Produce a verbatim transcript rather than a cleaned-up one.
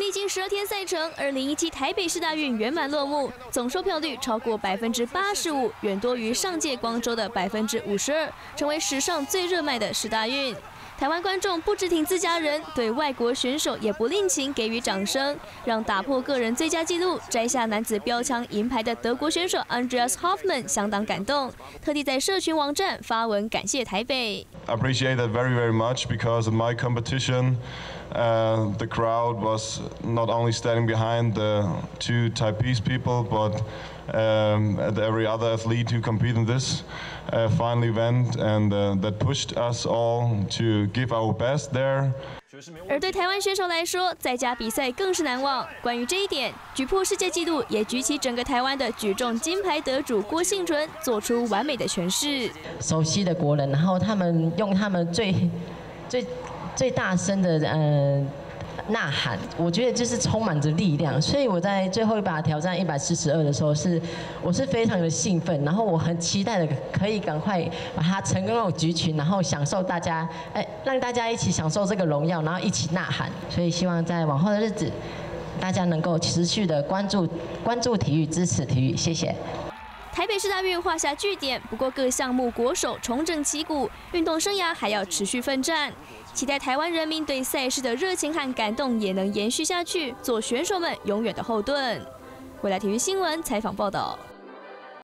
历经十二天赛程，二零一七台北市大运圆满落幕，总售票率超过百分之八十五，远多于上届光州的百分之五十二，成为史上最热卖的世大运。 台湾观众不只挺自家人，对外国选手也不吝情给予掌声，让打破个人最佳纪录、摘下男子标枪银牌的德国选手 Andreas Hoffmann 相当感动，特地在社群网站发文感谢台北。 I appreciate that very very much because of my competition. Uh, the crowd was not only standing behind the two Taipei's people, but um, every other athlete who competed in this uh, final event, and uh, that pushed us all to give our best there. 而对台湾选手来说，在家比赛更是难忘。关于这一点，举破世界纪录，也举起整个台湾的举重金牌得主郭婞淳，做出完美的诠释。 熟悉的国人，然后他们用他们最最最大声的呃呐喊，我觉得就是充满着力量。所以我在最后一把挑战一百四十二的时候是，我是非常的兴奋，然后我很期待的可以赶快把它成功的举起，然后享受大家，哎，让大家一起享受这个荣耀，然后一起呐喊。所以希望在往后的日子，大家能够持续的关注关注体育，支持体育，谢谢。 台北市大运画下句点，不过各项目国手重整旗鼓，运动生涯还要持续奋战。期待台湾人民对赛事的热情和感动也能延续下去，做选手们永远的后盾。未来体育新闻采访报道。